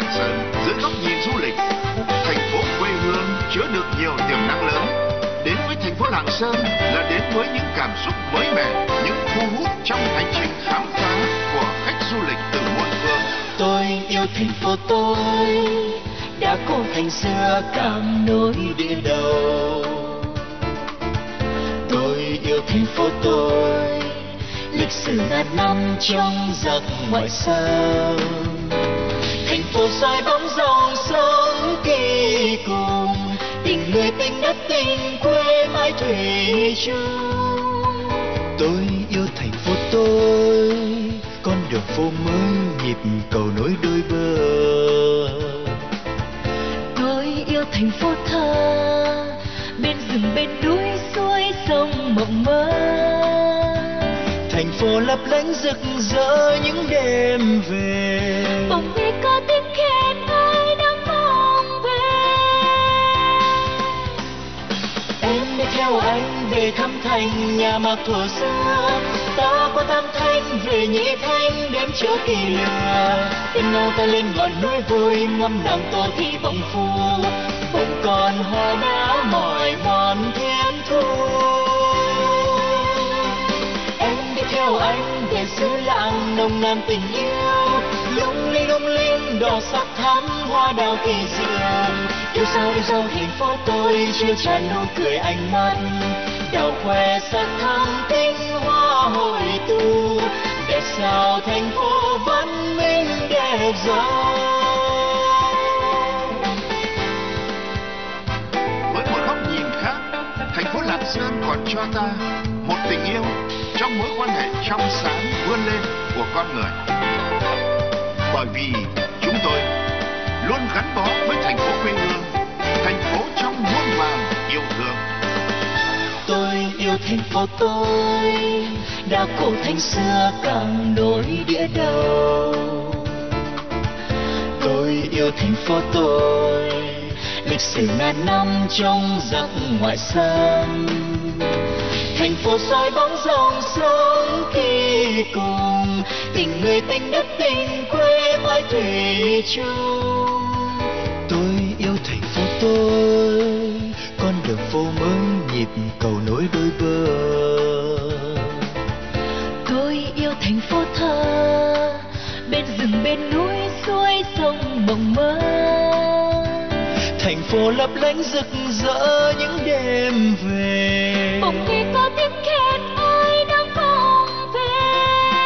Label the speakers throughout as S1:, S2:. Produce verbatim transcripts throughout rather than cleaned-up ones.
S1: Lạng Sơn dưới góc nhìn du lịch, thành phố quê hương chứa được nhiều tiềm năng lớn. Đến với thành phố Lạng Sơn là đến với những cảm xúc mới mẻ, những thu hút trong hành trình khám phá của khách du lịch từ muôn phương.
S2: Tôi yêu thành phố tôi, đã cổ thành xưa cảm nối địa đầu. Tôi yêu thành phố tôi, lịch sử ngàn năm trong giặc ngoại xâm. Thành phố soi bóng dòng sông kỳ cùng, tình người tình đất tình quê mãi thủy chung. Tôi yêu thành phố tôi, con đường phố mới nhịp cầu nối đôi bờ.
S3: Tôi yêu thành phố thơ, bên rừng bên núi suối sông mộng mơ.
S2: Thành phố lấp lánh rực rỡ những đêm về,
S3: bỗng nghe có tiếng khen ai đang mong về.
S2: Em đi theo anh về thăm thành nhà mạc thuở xưa. Ta có tam thanh về nhị thanh đêm trước kỳ lừa. Bên nhau ta lên ngọn núi vui ngâm nàng tô thị vọng phu. Bỗng còn hoa đá mỏi mòn thiên thu. Theo anh về xứ Lạng nồng nàn tình yêu, lung linh lung linh đỏ sắc thắm hoa đào kỳ diệu. Yêu sao yêu sao thành phố tôi chưa tràn nụ cười ánh mắt, đào khoe sắc thắm tinh hoa hội tụ. Để sao thành phố văn minh đẹp giàu.
S1: Với một góc nhìn khác, thành phố Lạng Sơn còn cho ta một tình yêu trong mối quan hệ trong sáng vươn lên của con người. Bởi vì chúng tôi luôn gắn bó với thành phố quê hương, thành phố trong muôn vàn yêu thương.
S2: Tôi yêu thành phố tôi, đã cổ thành xưa càng nối địa đầu. Tôi yêu thành phố tôi, lịch sử ngàn năm trong giặc ngoại xâm. Thành phố soi bóng dòng sông kỳ cùng, tình người tình đất tình quê mãi thủy chung. Tôi yêu thành phố tôi, con đường phố mới nhịp cầu nối đôi bờ.
S3: Tôi yêu thành phố thơ, bên rừng bên núi suối sông mộng mơ.
S2: Thành phố lấp lánh rực rỡ những đêm về,
S3: bỗng nghe có tiếng khen ai đang mong về.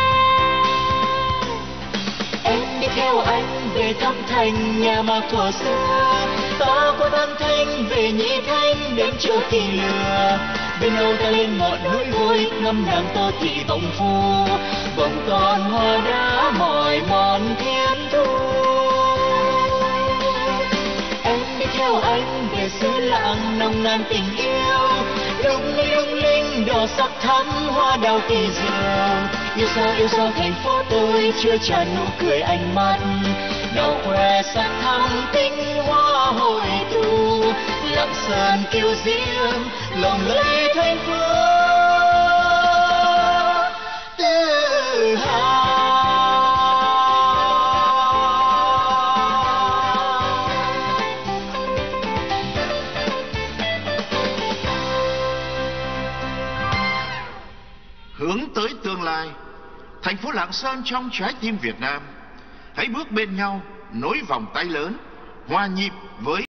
S2: Em đi theo anh về thăm thành nhà mạc thuở xưa. Ta có tam thanh về nhị thanh đêm trước kỳ lừa. Bên âu ta lên ngọn núi vui ngâm nàng tô thị vọng phu. Bỗng còn hoa đá mỏi mòn thiên thu. Theo anh về xứ Lạng nồng nàn tình yêu, lung linh lung linh đỏ sắc thắm hoa đào kỳ diệu. Yêu sao yêu sao thành phố tôi chưa tràn nụ cười ánh mắt, đào khoe sắc thắm tinh hoa hội tụ. Lạng Sơn kiêu diễm lộng lẫy thành phố tự hào.
S1: Hướng tới tương lai, thành phố Lạng Sơn trong trái tim Việt Nam. Hãy bước bên nhau, nối vòng tay lớn, hòa nhịp với